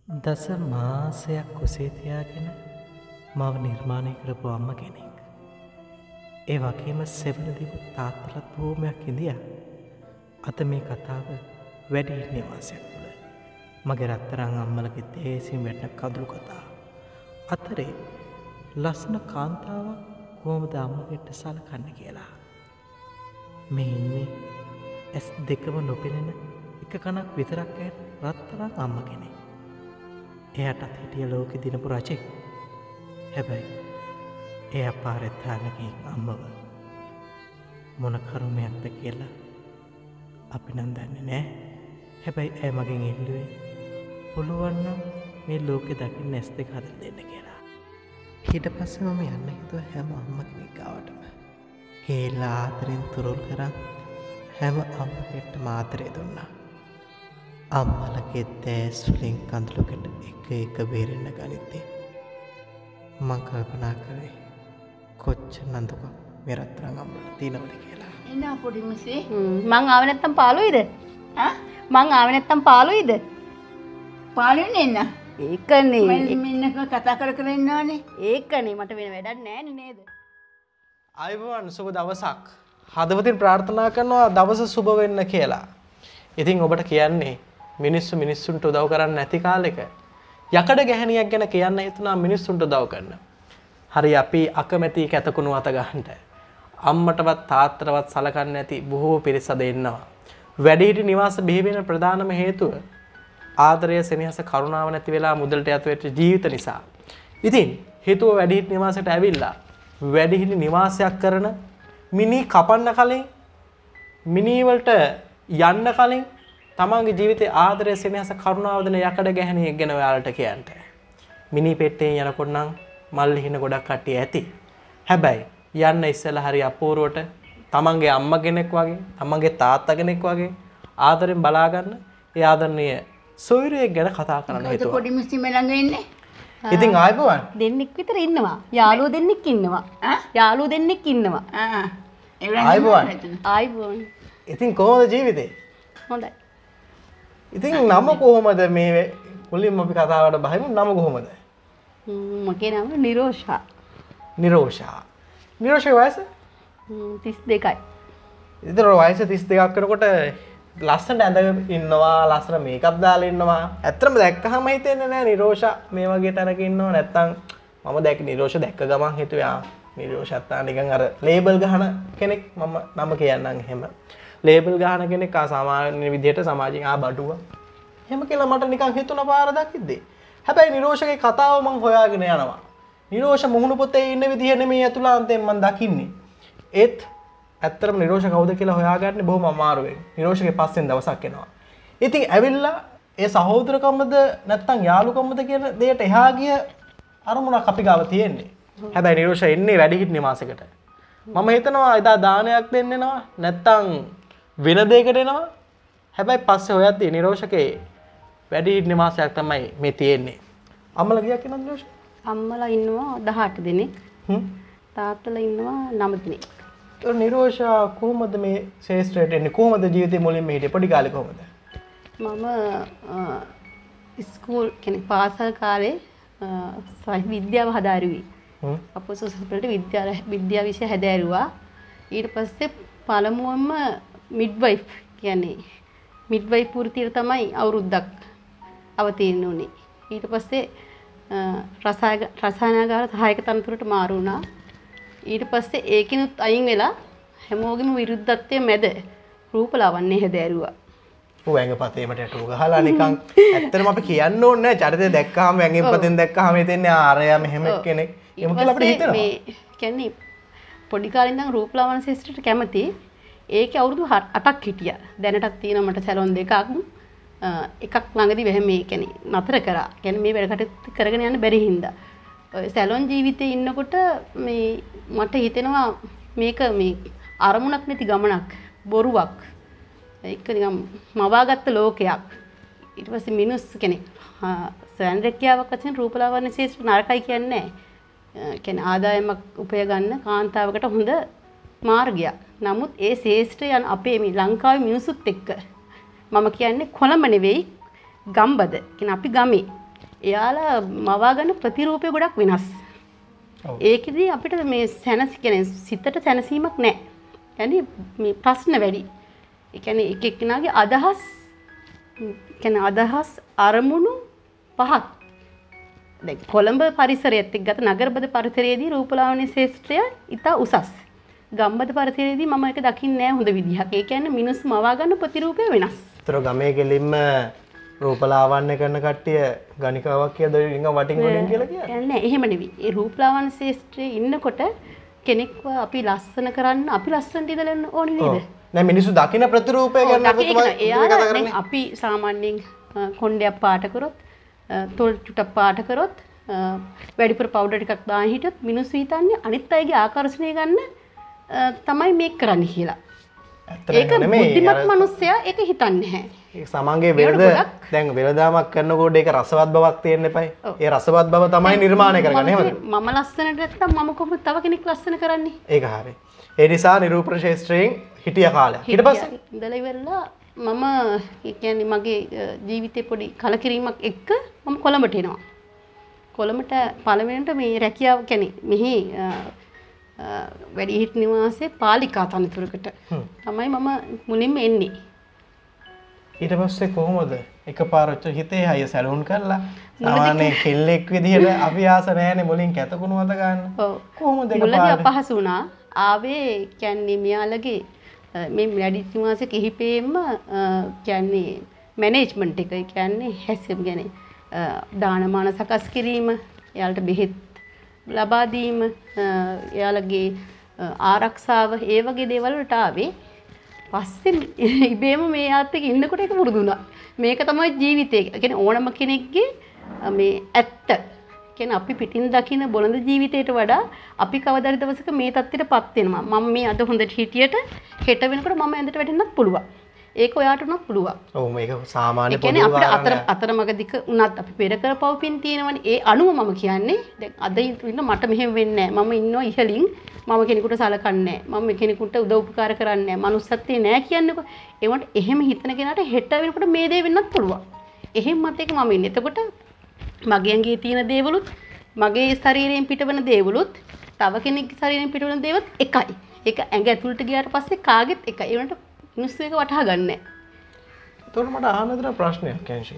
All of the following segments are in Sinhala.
දස මාසයක් කුසේ තියාගෙන මව නිර්මාණය කරපු අම්ම කෙනෙක්. ඒ වගේම සෙවන දිව තාත්තලත් බොහොමයක් ඉඳියා. අද මේ කතාව වැඩිහිටි නිවාසයක් තුළ. මගේ රත්තරන් අම්මලගේ දේසින් වැටෙන කඳුළු කතා. අතරේ ලස්සන කාන්තාවක් කොහොමද අම්මගෙට සලකන්නේ කියලා. මේ ඉන්නේ ඇස් දෙකම නොපෙනෙන එක කනක් විතරක් ඇත් රත්තරන් අම්ම කෙනෙක්. එයාටත් හිටිය ලෝකෙ දිනපු රජෙක්. හැබැයි එයා පාරෙත් තානකින් අම්මව මොන කරුමයක්ද කියලා අපි නම් දන්නේ නෑ. හැබැයි ඇය මගෙන් ඉල්ලුවේ පුළුවන් නම් මේ ලෝකෙ දකින්න ඇස් දෙක හදලා දෙන්න කියලා. ඊට පස්සේ මම යන්න හිතුවා හැම අම්ම කෙනෙක් ගාවටම. කියලා ආදරෙන් තුරුල් කරන් හැම අම්මකටම ආදරය දුන්නා. අම්මලගේ දැස් වලින් කඳුළුකට එක එක බේරෙන්න ගනිද්දී මං කල්පනා කරේ කොච්චර නන්දුක මේ රත්තරන් අම්මලට තියෙනවද කියලා. එන්න පොඩි මිස්සේ මං ආවේ නැත්තම් පාළුයිද? මං ආවේ නැත්තම් පාළුයිද? පාලෙන්න එන්න. ඒකනේ. මෙන්න කතා කර කර ඉන්නවනේ. ඒකනේ මට වෙන වැඩක් නෑනේ නේද? ආයුබෝවන් සුබ දවසක්. හදවතින් ප්‍රාර්ථනා කරනවා දවස සුබ වෙන්න කියලා. ඉතින් ඔබට කියන්නේ මිනිස්සුන්ට උදව් කරන්න නැති කාලෙක යකඩ ගැහණියක් ගැන කියන්න හිතුණා මිනිස්සුන්ට උදව් කරන්න. හරි අපි අකමැති කැතකුණු අත ගන්නට. අම්මටවත් තාත්තටවත් සලකන්නේ නැති බොහෝ පිරිස දෙන්නවා. වැඩිහිටි නිවාස බිහි වෙන ප්‍රධානම හේතුව ආදරය, සෙනෙහස, කරුණාව නැති වෙලා මුදලට යතු වෙච්ච ජීවිත නිසා. ඉතින් හේතුව වැඩිහිටි නිවාසයට ඇවිල්ලා වැඩිහිටි නිවාසයක් කරන මිනි කපන්න කලින් මිනි වලට යන්න කලින් තමන්ගේ ජීවිතේ ආදරය, සෙනෙහස, කරුණාව දෙන යකඩ ගැහණියෙක් ගැන ඔයාලට කියන්න. මිනි පෙට්ටේ යනකොට නම් මල් හින ගොඩක් කට්ටිය ඇති. හැබැයි යන්න ඉස්සෙල්ලා හරි අපූර්වට තමන්ගේ අම්මා කෙනෙක් වගේ, තමන්ගේ තාත්තා කෙනෙක් වගේ ආදරෙන් බලා ගන්න ඒ ආදරණීය සොයුරියෙක් ගැන කතා කරන්න හිතුවා. පොඩි මිස්සේ ළඟ ඉන්නේ. ඉතින් ආයුබෝවන්. දෙන්නෙක් විතර ඉන්නවා. යාළුවෝ දෙන්නෙක් ඉන්නවා. යාළුවෝ දෙන්නෙක් ඉන්නවා. ආයුබෝවන්. ආයිබෝන්. ඉතින් කොහොමද ජීවිතේ? හොඳයි. ඉතින් නම කොහොමද මේ මුලින්ම අපි කතාවට බහිමු. නම කොහොමද? මගේ නම නිරෝෂා. නිරෝෂා. නිරෝෂාගේ වයස? 32යි. ඉතින් වයස 32ක් වෙනකොට ලස්සනට ඇඳගෙන ඉන්නවා, ලස්සන මේකප් දාලා ඉන්නවා. ඇත්තටම දැක්කහම හිතෙන්නේ නෑ නිරෝෂා මේ වගේ තැනක ඉන්නව. නැත්තම් මම දැක්ක නිරෝෂා දැක්ක ගමන් හිතුවේ නිරෝෂාත් නිකන් අර ලේබල් ගහන කෙනෙක්. මම නම කියන්නම් එහෙම. ලේබල් ගහන කෙනෙක් සාමාන්‍ය විදිහට සමාජයෙන් බඩුව. එහෙම කියලා මට නිකන් හිතුණා පාර දකිද්දී. හැබැයි නිරෝෂගේ කතාව මම හොයාගෙන යනවා. නිරෝෂ මුහුණු පොතේ ඉන්න විදිහ නෙමෙයි අතුලාන්තයෙන් මම දකින්නේ. ඒත් ඇත්තටම නිරෝෂ කවුද කියලා හොයාගන්නේ බොහොම අමාරුවෙන්. නිරෝෂගේ පස්සෙන් දවසක් එනවා. ඉතින් ඇවිල්ලා ඒ සහෝදරකමද නැත්නම් යාළුකමද කියන දෙයට එහා ගිය අරමුණක් අපි ගාව තියෙන්නේ. හැබැයි නිරෝෂ එන්නේ වැඩිහිටි නිවාසයකට. මම හිතනවා එදා දානයක් දෙන්න එනවා නැත්නම් වෙන දෙයකට එනවා. හැබැයි පස්සේ හොයද්දී නිරෝෂකේ වැඩිහිටි නිවාසයක් තමයි මේ තියෙන්නේ. අම්මලා ගියා කියනද නිරෝෂ? අම්මලා ඉන්නවා 18 දෙනෙක්. තාත්තලා ඉන්නවා 9 දෙනෙක්. නිරෝෂා කොහොමද මේ ශේෂ්ත්‍රයට එන්නේ? කොහොමද ජීවිතේ මුලින්ම හිටියේ? පොඩි කාලේ කොහොමද? මම ස්කූල් කියන්නේ පාසල් කාලේ විද්‍යාව හදාරුවේ. අපෝ සොසයිටියට විද්‍යාව විෂය හැදෑරුවා. ඊට පස්සේ පළමුවම මිඩ්වයිෆ් කියන්නේ මිඩ්වයිෆ් වෘත්තියට තමයි අවුරුද්දක් අවතීර්ණ වුණේ. ඊට පස්සේ රසායනාගාර සහායක තනතුරට මාරු වුණා. ඊට පස්සේ ඒකිනුත් අයින් වෙලා හැමෝගෙම විරුද්ධත්වයේ මැද රූපලාවන්‍ය හැදෑරුවා. ඌ ඇඟපතේමට යටු ගහලා නිකන් ඇත්තටම අපි කියන්න ඕනේ නැහැ. චරිතය දැක්කහම ඇඟපතෙන් දැක්කහම හිතෙන්නේ ආරයා මෙහෙම කෙනෙක්. එහෙම කියලා අපිට හිතෙනවා. මේ කියන්නේ පොඩි කාලේ ඉඳන් රූපලාවන්‍ය ශාස්ත්‍රයට කැමති. ඒකේ අවුරුදු 8ක් හිටියා. දැනටත් තියෙනවා මට සැලොන් දෙකක්. එකක් ළඟදී වෙහෙම මේ කියන්නේ නතර කරා. කියන්නේ මේ වැඩ කටයුතු කරගෙන යන්න බැරි හින්දා. ඔය සැලොන් ජීවිතේ ඉන්නකොට මේ මට හිතෙනවා මේක මේ අරමුණක් නැති ගමනක්, බොරුවක්. ඒක නිකන් මවාගත්ත ලෝකයක්. ඊට පස්සේ මිනිස් කෙනෙක් සෑන්ඩ්‍රෙක්කියාවක් වශයෙන් රූපලාවන්‍ය ශාස්ත්‍ර නරකයි කියන්නේ නැහැ. කියන්නේ ආදායමක් උපය ගන්න කාන්තාවකට හොඳ මාර්ගයක්. නමුත් ඒ ශාස්ත්‍රය යන අපේ මේ ලංකාවේ මිනිසුත් එක්ක මම කියන්නේ කොළඹ නෙවෙයි ගම්බද. කියන්නේ අපි ගමේ එයාලා මවා ගන්න ප්‍රතිරූපය ගොඩක් වෙනස්. ඒකෙදී අපිට මේ සැනසි කියන්නේ සිතට සැනසීමක් නැහැ. يعني මේ ප්‍රශ්න වැඩි. ඒ කියන්නේ එක එක්කෙනාගේ අදහස් අරමුණු පහක්. දැන් කොළඹ පරිසරයත් එක්ක ගත නගරබද පරිසරයේදී රූපලාවන්‍ය ශාස්ත්‍රය ඉතා උසස්. ගම්බද පරිසරයේදී මම ඒක දකින්නේ නැහැ හොඳ විදිහක්. ඒ කියන්නේ මිනිස්සු මවා ගන්න ප්‍රතිරූපය වෙනස්. ඒතර ගමේ ගෙලින්ම රූපලාවන්‍ය කරන කට්ටිය ගණිකාවක් කියද නිකන් වටින් වලින් කියලා කියන්නේ. නෑ එහෙම නෙවෙයි. ඒ රූපලාවන්‍ය ශාස්ත්‍රයේ ඉන්නකොට කෙනෙක්ව අපි ලස්සන කරන්න අපි ලස්සනට ඉඳලා ඕනේ නේද? නෑ මිනිස්සු දකින ප්‍රතිරූපය ගැන අපි සාමාන්‍යයෙන් කොණ්ඩයක් පාට කරොත් තොල් චුට්ටක් පාට කරොත් වැඩිපුර පවුඩර් ටිකක් දාන් හිටියොත් මිනිස්සු හිතන්නේ අනිත් අයගේ ආකර්ෂණය ගන්න තමයි මේක කරන්නේ කියලා. ඒක බුද්ධිමත් මිනිස්සයා ඒක හිතන්නේ නැහැ. ඒ සමංගේ වෙලද දැන් වෙලදාමක් කරනකොට ඒක රසවත් බවක් තියෙන්න එපයි. ඒ රසවත් බව තමයි නිර්මාණය කරගන්නේ එහෙමද? මම ලස්සනට නැත්තම් මම කොහොමද තව කෙනෙක් ලස්සන කරන්නේ? ඒක හරියි. ඒ නිසා නිරූපණ ශාස්ත්‍රයෙන් හිටිය කාලයක්. ඊට පස්සේ ඉඳලා ඉවරලා මම කියන්නේ මගේ ජීවිතේ පොඩි කලකිරීමක් එක්ක මම කොළඹට එනවා. කොළඹට පළවෙනිට මේ රැකියාව කියන්නේ මෙහි වැඩිහිටි නිවාසයේ පාලිකා තනතුරකට තමයි මම මුලින්ම එන්නේ. ඊට පස්සේ කොහොමද එකපාරට හිතේ හය සැලුන් කරලා සාමාන්‍ය කෙල්ලෙක් විදිහට අපි ආස නැහැනේ මුලින් කැතකුණු වත ගන්න. ඔව්. කොහොමද මුලදී අපහසු වුණා. ආවේ කියන්නේ මෙයාලගේ මේ වැඩිහිටි නිවාසයේ කිහිපෙම කියන්නේ මැනේජ්මන්ට් එක කියන්නේ හැසිරීම කියන්නේ දානමාන සකස් කිරීම, එයාලට බෙහෙත් ලබා දීම, එයාලගේ ආරක්ෂාව ඒ වගේ දේවල් වලට ආවේ. පස්සේ ඉබේම මේ ආත් එක්ක ඉන්නකොට ඒක පුරුදු වුණා. මේක තමයි ජීවිතය. කියන්නේ ඕනම කෙනෙක්ගේ මේ ඇත්ත. කියන්නේ අපි පිටින් දකින බොළඳ ජීවිතයට වඩා අපි කවදාද දවසක මේ තත්ත්වයටපත් වෙනවා. මම මේ අද හොඳට හිටියට හෙට වෙනකොට මම ඇඳට වැටෙන්නත් පුළුවන්. ඒක ඔයාට උනත් පුළුවන්. ඔව් මේක සාමාන්‍ය පොදු අපිට අතරමඟදික උනත් අපි පෙර කරපව් පින් තියෙනවනේ. ඒ අනුව මම කියන්නේ දැන් අද ඉන්න මට මෙහෙම වෙන්නේ නැහැ. මම ඉන්නවා ඉහලින්. මම කෙනෙකුට සලකන්නේ නැහැ. මම කෙනෙකුට උදව් උපකාර කරන්නේ නැහැ. මනුස්සත්වයේ නැහැ කියන්නකෝ. ඒවට එහෙම හිතන කෙනාට හෙට වෙනකොට මේ දේ වෙන්නත් පුළුවන්. එහෙම මතයක මම ඉන්නේ. එතකොට මගේ ඇඟේ තියෙන දේවලුත් මගේ ශරීරයෙන් පිටවන දේවලුත් තව කෙනෙක්ගේ ශරීරයෙන් පිටවන දේවත් එකයි. ඒක ඇඟ ඇතුළට ගියාට පස්සේ කාගෙත් එකයි. ඒ වුණාට මිනිස්සු එක වටහා ගන්න නැහැ. ඒතකොට මට අහන්න දෙන ප්‍රශ්නයක් කැන්ෂි.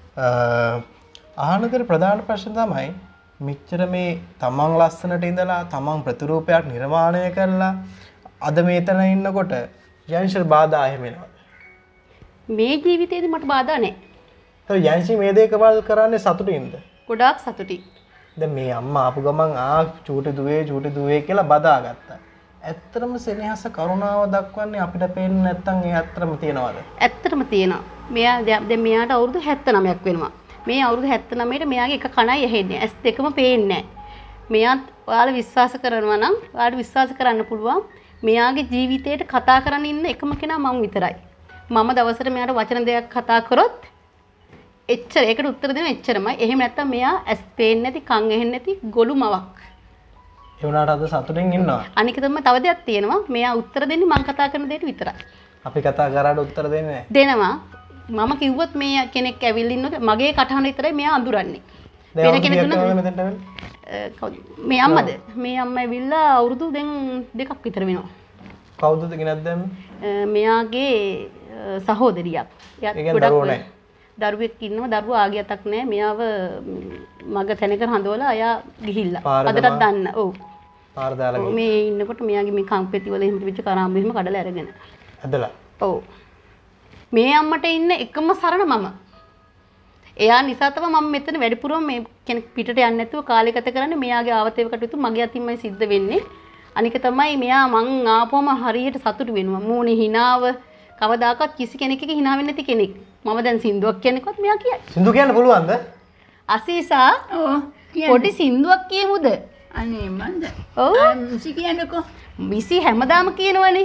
අහන්න දෙන ප්‍රධාන ප්‍රශ්න තමයි මෙච්චර මේ තමන් ලස්සනට ඉඳලා තමන් ප්‍රතිරූපයක් නිර්මාණය කරලා අද මේතන ඉන්නකොට යන්ෂර් බාධා එහෙම එනවද? මේ ජීවිතේදී මට බාධා නැහැ. ඒ යන්ෂි මේ දේකවල් කරන්නේ සතුටින්ද? ගොඩාක් සතුටින්. දැන් මේ අම්මා ආපු ගමන් චූටි දුවේ කියලා බදාගත්තා. ඇත්තටම සෙනෙහස කරුණාව දක්වන්නේ අපිට පේන්නේ නැත්තම් ඒ ඇත්තටම තියනවද? ඇත්තටම තියෙනවා. මෙයා දැන් මෙයාට අවුරුදු 79ක් වෙනවා. මේ අවුරුදු 79ට මෙයාගේ එක කණයි ඇහෙන්නේ. ඇස් දෙකම පේන්නේ නැහැ. මෙයාත් ඔයාලා විශ්වාස කරනවා නම් ඔයාලට විශ්වාස කරන්න පුළුවන් මෙයාගේ ජීවිතේට කතා කරන් ඉන්න එකම කෙනා මම විතරයි. මම දවසට මෙයාට වචන දෙකක් කතා කරොත් එච්චර ඒකට උත්තර දෙන එච්චරමයි. එහෙම නැත්තම් මෙයා ඇස් පේන්නේ නැති, කන් ඇහෙන්නේ නැති ගොළු මවක්. ඒ වුණාට අද සතුටින් ඉන්නවා. අනික තමයි තව දෙයක් තියෙනවා. මෙයා උත්තර දෙන්නේ මම කතා කරන දෙයට විතරයි. අපි කතා කරාට උත්තර දෙන්නේ නැහැ. දෙනවා. මම කිව්වොත් මේ කෙනෙක් ඇවිල්ලා ඉන්නොත් මගේ කටහඬ විතරයි මෙයා අඳුරන්නේ. වෙන කෙනෙක් දුන්නොත් කවුද? මේ අම්මද? මේ අම්මා ඇවිල්ලා අවුරුදු දැන් 2ක් විතර වෙනවා. කවුදද ගෙනත් දැම්මේ? මෙයාගේ සහෝදරියක්. එයාත් ගොඩක් දරුවෙක් ඉන්නවා. දරුවා ආගියතක් නැහැ. මෙයාව මග තැනක හඳවලා අයා ගිහිල්ලා. අදටත් දන්න. ඔව්. පාර දාලා ගිහින්. මේ ඉන්නකොට මෙයාගේ මේ කම්පෙති වල එහෙම තිබිච්ච කරාම්බ එහෙම කඩලා අරගෙන. ඇදලා. ඔව්. මේ අම්මට ඉන්න එකම සරණ මම. එයා නිසා තමයි මම මෙතන වැඩිපුරම මේ කෙනෙක් පිටට යන්නේ නැතුව කාලය ගත කරන්නේ. මෙයාගේ ආවතේව කටයුතු මගේ අතින්මයි සිද්ධ වෙන්නේ. අනික තමයි මෙයා මං ආපුවම හරියට සතුටු වෙනවා. මූණේ හිනාව කවදාකවත් කිසි කෙනෙක්ගේ hina වෙන්නේ නැති කෙනෙක්. මම දැන් සින්දුවක් කියනකොත් මෙයා කියයි. සින්දු කියන්න පුළුවන්ද? අසීසා පොඩි සින්දුවක් කියමුද? අනේ මන්ද. ඔව්. මිසි කියන්නකෝ. මිසි හැමදාම කියනවනේ.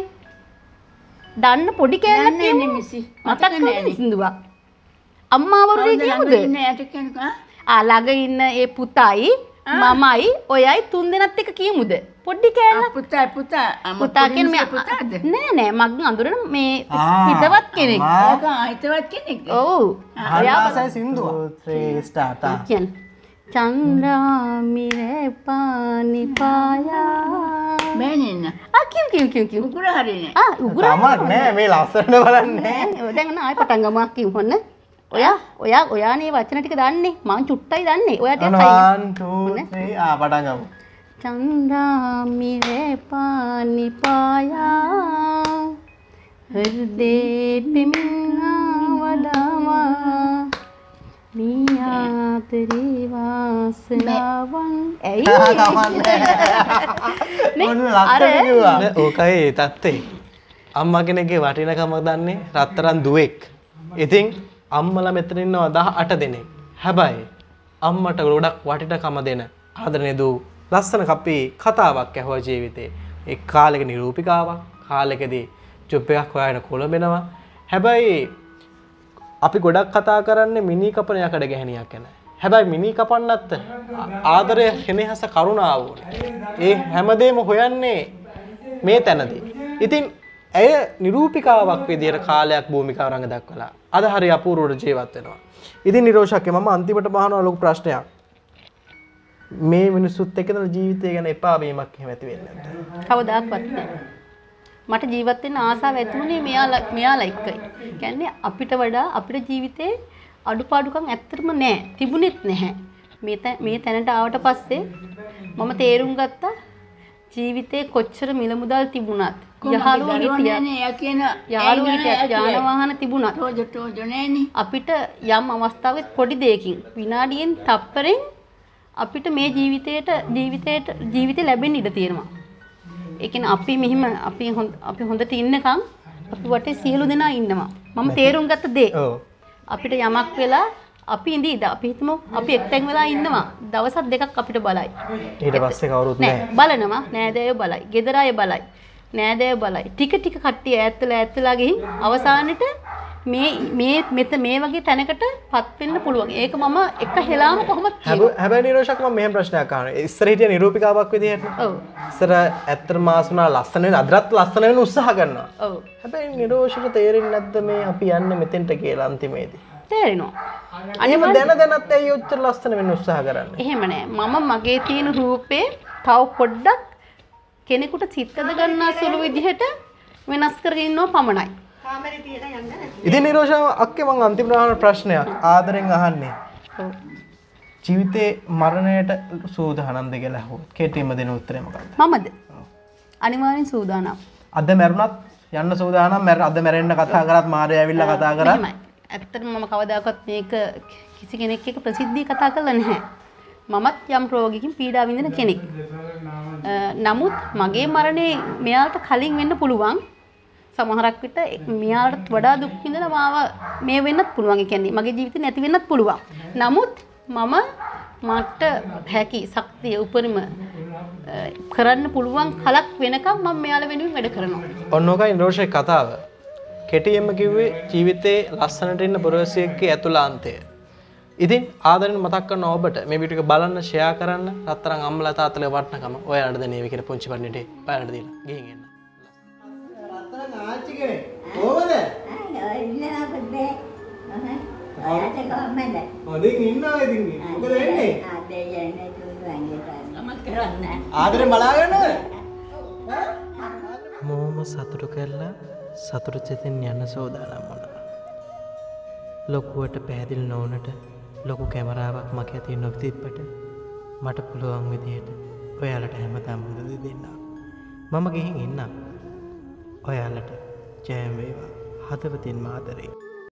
දන්න පොඩි කෑල්ලක් දන්නේ මිසි. මතක නැහැ සින්දුවක්. අම්මා වරුනේ කියමුද? ඉන්නේ යට කියනකෝ. ළඟ ඉන්න ඒ පුතයි මමයි ඔයයි තුන් දෙනත් එක කියමුද? පොඩ්ඩි කෑල්ල. පුතා කියන්නේ මේ නෑ මගේ අඳුරන මේ හිතවත් කෙනෙක්. හිතවත් කෙනෙක්. ඔව්. ආසයි සින්දුව. 3 ස්ටාර්ට්. කියන්නේ චන්ද්‍රාමිරේ පානි පායා මෑනින්න. කිව්. උගුර හරිනේ. උගුර. තමක් නෑ මේ ලස්සන බලන්නේ. දැන් ආයෙ පටන් ගමු කිව් හොන්න. ඔයානේ වචන ටික දන්නේ. මං චුට්ටයි දන්නේ. ඔයාට 1 2 3 පටන් ගමු. चंद्रामिरे पानी पाया हृदय पे मिलना वदावा मिया तेरी वासनावन ඕකයි තත්තේ අම්මා කෙනෙක්ගේ වටිනකමක් දන්නේ රත්තරන් දුවෙක්. ඉතින් අම්මලා මෙතන ඉන්නවා 18 දෙනෙක්. හැබැයි අම්මට ගොඩක් වටිනකම දෙන ආදරණීය දූ ලස්සන කපි කතාවක් ඇහුවා ජීවිතේ. ඒ කාලෙක නිරූපිකාවක් කාලෙකදී ජොබ් එකක් හොයාගෙන කොළඹෙනවා. හැබැයි අපි ගොඩක් කතා කරන්නේ මිනි කපන යකඩ ගැහණියක් ගැන. හැබැයි මිනි කපන්නත් ආදරය කෙනෙහස කරුණාව ඕනේ. ඒ හැමදේම හොයන්නේ මේ තැනදී. ඉතින් ඇය නිරූපිකාවක් විදියට කාලයක් භූමිකාව රඟ දක්වලා අද හරි අපූර්වට ජීවත් වෙනවා. ඉතින් නිරෝෂක්ගේ මම අන්තිමට බහනවා ලොකු ප්‍රශ්නයක්. මේ මිනිස්සුත් එක්ක දන ජීවිතය ගැන එපා වීමක් එහෙම ඇති වෙන්නේ නැද්ද? කවදාවත් නැහැ. මට ජීවත් වෙන්න ආසාව ඇතිුනේ මෙයාලා එක්කයි. කියන්නේ අපිට වඩා අපේ ජීවිතේ අඩුපාඩුකම් ඇත්තටම නැහැ. තිබුණෙත් නැහැ. මේ තැනට ආවට පස්සේ මම තේරුම් ගත්තා ජීවිතේ කොච්චර මිල මුදල් තිබුණත් යහළුවෝ හිටියත් යාන වාහන තිබුණත් අපිට යම් අවස්ථාවක පොඩි දෙයකින් විනාඩියෙන් තප්පරෙන් අපිට මේ ජීවිතේ ලැබෙන්න ඉඩ තියෙනවා. ඒ කියන්නේ අපි මෙහිම අපි හොඳට ඉන්නකම් අපි වටේ සියලු දෙනා ඉන්නවා. මම තේරුම් ගත්ත දේ. අපිට යමක් වෙලා අපි ඉඳීද අපි හිතමු අපි එක්තැන් වෙලා ඉන්නවා. දවසක් දෙකක් අපිට බලයි. ඊට පස්සේ කවුරුත් නැහැ. බලනවා නෑදෑයෝ බලයි. ගෙදර අය බලයි. නෑදෑයෝ බලයි. ටික කට්ටිය ඈත්ලා ගිහින් අවසානෙට මේ වගේ තැනකටපත් වෙන්න පුළුවන්. ඒක මම එක හෙලාම කොහොමද කියනවා. හැබැයි නිරෝෂක් මම මෙහෙම ප්‍රශ්නයක් අහනවා. ඉස්සර හිටිය නිරූපිකාවක් විදිහට. ඔව්. ඉස්සර ඇත්තටම ආසුනා ලස්සන වෙන අදටත් ලස්සන වෙන උත්සාහ කරනවා. ඔව්. හැබැයි නිරෝෂට තේරෙන්නේ නැද්ද මේ අපි යන්නේ මෙතෙන්ට කියලා අන්තිමේදී? තේරෙනවා. අනිම දැනත් ඇයි ඔච්චර ලස්සන වෙන්න උත්සාහ කරන්නේ? එහෙම නෑ. මම මගේ තියෙන රූපේ තව පොඩ්ඩක් කෙනෙකුට චිත්තද ගන්නා සුළු විදිහට වෙනස් කරගෙන ඉන්නව පමණයි. ඉතින් නිරෝෂා අක්කේ මං අන්තිම ප්‍රශ්නයක් ආදරෙන් අහන්නේ. ජීවිතේ මරණයට සූදානම්ද කියලා අහුවොත් කෙටිම දෙන උත්තරේ මොකක්ද? මමද? අනිවාර්යෙන් සූදානම්. අද මැරුණත් යන්න සූදානම්. අද මැරෙන්න කතා කරත් මාරය ඇවිල්ලා කතා කරා. ඇත්තටම මම කවදාකවත් මේක කිසි කෙනෙක් එක්ක ප්‍රසිද්ධිය කතා කරලා නැහැ. මමත් යම් රෝගිකින් පීඩා විඳින කෙනෙක්. නමුත් මගේ මරණය මෙයාට කලින් වෙන්න පුළුවන්. සමහරක් විට මෙයාට වඩා දුක් විඳලා මාව මේ වෙන්නත් පුළුවන්. ඒ කියන්නේ මගේ ජීවිතේ නැති වෙන්නත් පුළුවන්. නමුත් මට හැකි ශක්තිය උපරිම කරන්න පුළුවන් කලක් වෙනකම් මම මෙයාලා වෙනුවෙන් වැඩ කරනවා. ඔන්න ඔකයි නිරෝෂේ කතාව. කෙටියෙන්ම කිව්වේ ජීවිතේ ලස්සනට ඉන්න පුරවැසියෙක්ගේ ඇතුළාන්තය. ඉතින් ආදරෙන් මතක් කරන ඔබට මේ වීඩියෝ එක බලන්න ෂෙයා කරන්න රත්තරන් අම්මලා තාත්තලා වටනකම ඔයාලට දෙනේවි කියලා පුංචි පණ්ඩිටේ ඔයාලට දීලා ගිහින් එන්න. රත්තරන් ආච්චි කෙනෙක් කොහමද? ඔදින් ඉන්නවා ඉතින් මොකද වෙන්නේ? ආදරෙන් බලාගන්නද? මොම සතුටු කරලා සතුටු චිතින් යන්න සෝදානම් වුණා. ලොකුවට පැහැදිලි නොවුනට ලොකු කැමරාවක් මගේ අතින් නොතිබ්බට මට පුළුවන් විදිහට ඔයාලට හැමදාම මුද දෙන්න. මම ගිහින් ඉන්නම්. ඔයාලට ජය වේවා. හදවතින්ම ආදරේ.